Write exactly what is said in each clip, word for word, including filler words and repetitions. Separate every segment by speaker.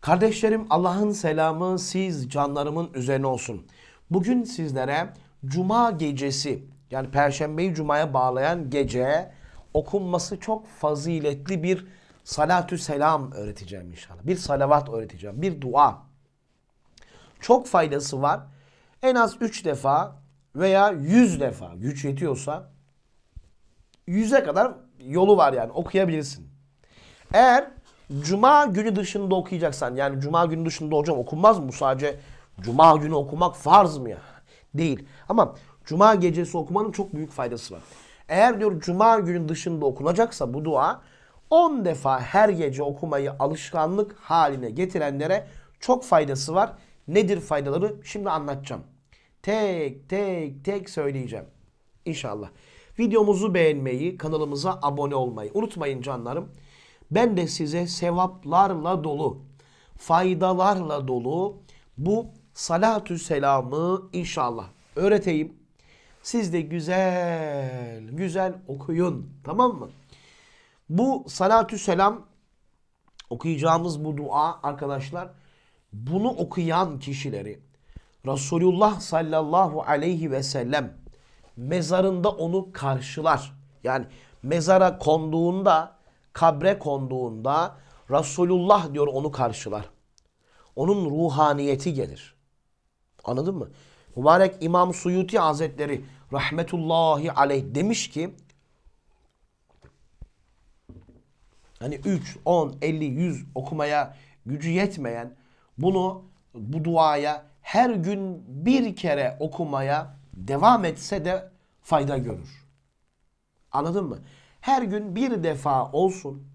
Speaker 1: Kardeşlerim, Allah'ın selamı siz canlarımın üzerine olsun. Bugün sizlere Cuma gecesi, yani Perşembeyi Cuma'ya bağlayan gece okunması çok faziletli bir salatü selam öğreteceğim inşallah. Bir salavat öğreteceğim, bir dua. Çok faydası var. En az üç defa veya yüz defa, güç yetiyorsa yüze kadar yolu var, yani okuyabilirsin. Eğer Cuma günü dışında okuyacaksan, yani Cuma günü dışında hocam okunmaz mı? Bu sadece Cuma günü okumak farz mı ya? Değil. Ama Cuma gecesi okumanın çok büyük faydası var. Eğer diyor Cuma günü dışında okunacaksa bu dua on defa her gece okumayı alışkanlık haline getirenlere çok faydası var. Nedir faydaları? Şimdi anlatacağım. Tek tek tek söyleyeceğim. İnşallah. Videomuzu beğenmeyi, kanalımıza abone olmayı unutmayın canlarım. Ben de size sevaplarla dolu, faydalarla dolu bu salatü selamı inşallah öğreteyim. Siz de güzel güzel okuyun, tamam mı? Bu salatü selam, okuyacağımız bu dua arkadaşlar, bunu okuyan kişileri Resulullah sallallahu aleyhi ve sellem mezarında onu karşılar. Yani mezara konduğunda, kabre konduğunda Resulullah diyor onu karşılar. Onun ruhaniyeti gelir. Anladın mı? Mübarek İmam Suyuti Hazretleri rahmetullahi aleyh demiş ki, hani üç, on, elli, yüz okumaya gücü yetmeyen bunu, bu duaya her gün bir kere okumaya devam etse de fayda görür. Anladın mı? Her gün bir defa olsun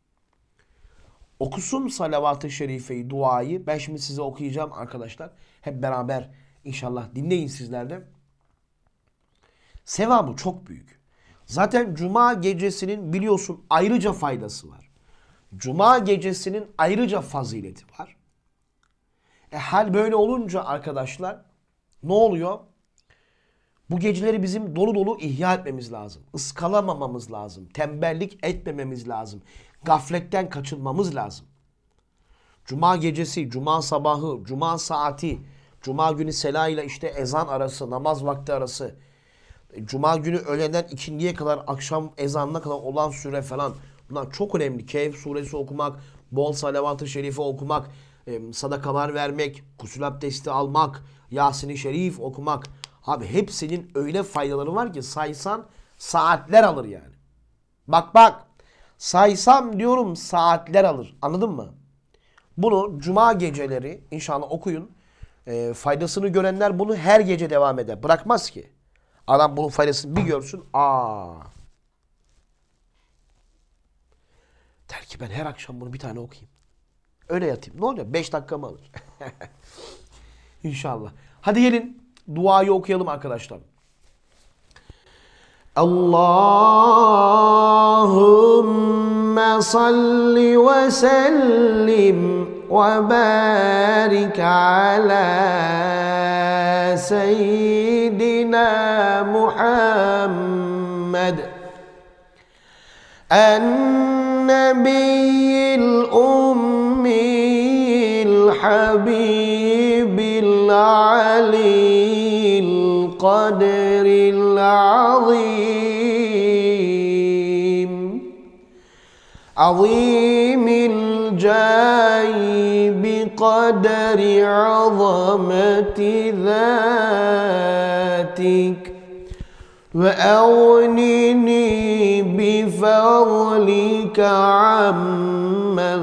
Speaker 1: okusun salavat-ı şerifeyi, duayı. Ben şimdi size okuyacağım arkadaşlar. Hep beraber inşallah dinleyin sizler de. Sevabı çok büyük. Zaten Cuma gecesinin biliyorsun ayrıca faydası var. Cuma gecesinin ayrıca fazileti var. E hal böyle olunca arkadaşlar ne oluyor? Bu geceleri bizim dolu dolu ihya etmemiz lazım. Iskalamamamız lazım. Tembellik etmememiz lazım. Gafletten kaçınmamız lazım. Cuma gecesi, Cuma sabahı, Cuma saati, Cuma günü sela ile işte ezan arası, namaz vakti arası, Cuma günü öğleden ikindiye kadar, akşam ezanına kadar olan süre falan. Bunlar çok önemli. Kehf suresi okumak, bol salavat-ı şerife okumak, sadakalar vermek, gusül abdesti almak, Yasin-i Şerif okumak. Abi hepsinin öyle faydaları var ki saysan saatler alır yani. Bak bak, saysam diyorum saatler alır. Anladın mı? Bunu Cuma geceleri inşallah okuyun. E, faydasını görenler bunu her gece devam eder. Bırakmaz ki. Adam bunun faydasını bir görsün. Aa. Der ki ben her akşam bunu bir tane okuyayım. Öyle yatayım. Ne olacak? Beş dakika mı alır? İnşallah. Hadi gelin duayı okuyalım arkadaşlar. Allahümme salli ve sellim ve barik ala seyyidina Muhammed en-nebiyyil ummiyil habibil aliyil qadril azim azimil jayi biqadri azamati zatik ve evnini bifadlike ammen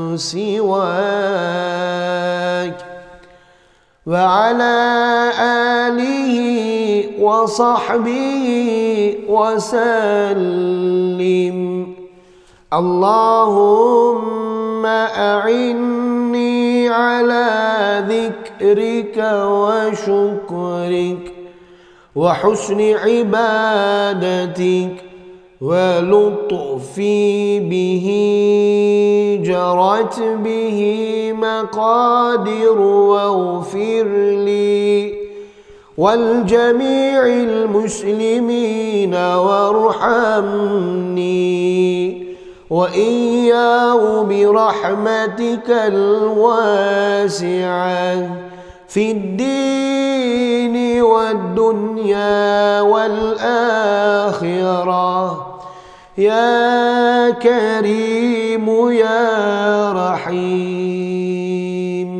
Speaker 1: sivak ve ala alihi ve sahbihi ve sellim. Allahümme a'inni ala zikrike ve şükrik ve husni ibadetik ve lutfi bihi cerat bihi mekadir ve ufirli والجميع المسلمين وارحمني وإياه برحمتك الواسعة في الدين والدنيا والآخرة يا كريم يا رحيم.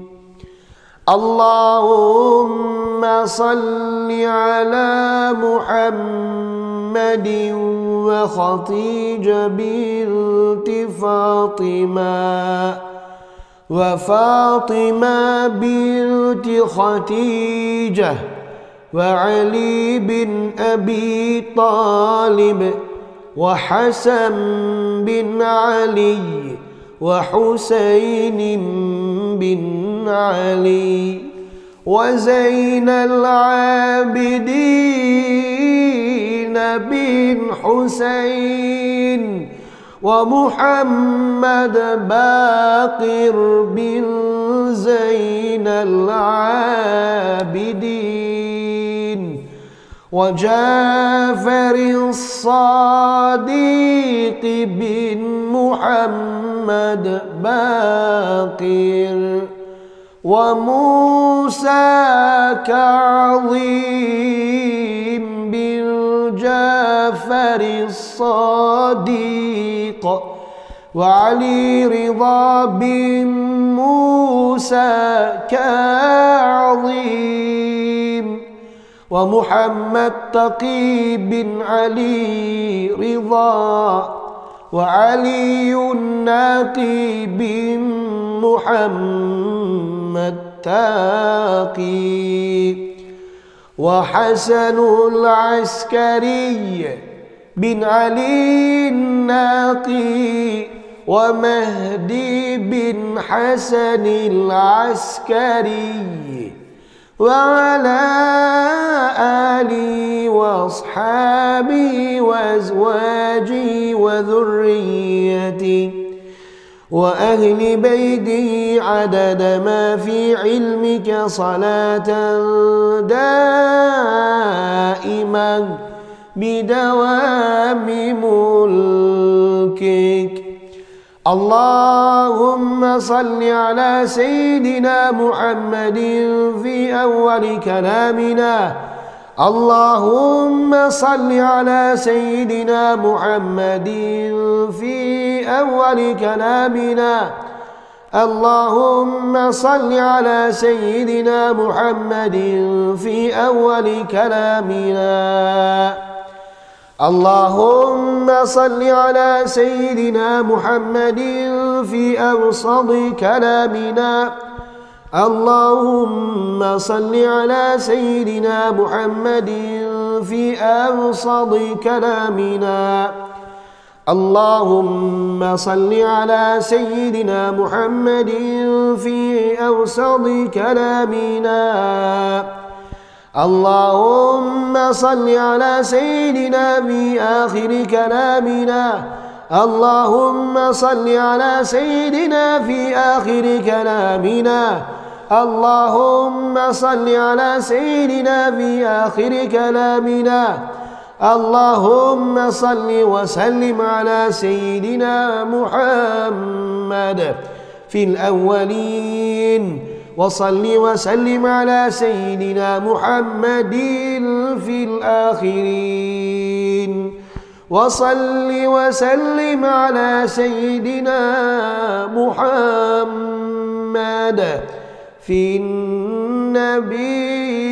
Speaker 1: اللهم صل على محمد وخديجة بنت فاطمة وفاطمة بنت خديجة وعلي بن أبي طالب وحسن بن علي وحسين بن علي وزين العابدين بن حسين ومحمد باقر بن زين العابدين وجعفر الصادق بن محمد باقر وموسى كاظم بن جعفر الصادق وعلي رضا بن موسى كاظم ومحمد تقي بن علي رضا وعلي الناقي بن محمد تاقي وحسن العسكري بن علي الناقي ومهدي بن حسن العسكري وعلى آله وأصحابه وأزواجه وذريته وأهل بيته عدد ما في علمك صلاة دائمة بدوام ملكك. اللهم صل على سيدنا محمد في أول كلامنا. اللهم صل على سيدنا محمد في أول كلامنا. اللهم صل على سيدنا محمد في أول كلامنا. اللهم صل على سيدنا محمد في أوسط كلامنا. اللهم صل على سيدنا محمد في أوسط كلامنا. اللهم صل على سيدنا محمد في أوسط كلامنا. اللهم صل على سيدنا في آخر كلامنا. اللهم صل على سيدنا في آخر كلامنا. اللهم صل على سيدنا في آخر كلامنا. اللهم صل وسلم على سيدنا محمد في الأولين وصل وسلم على سيدنا محمد في الآخرين وصل وسلم على سيدنا محمد في النبي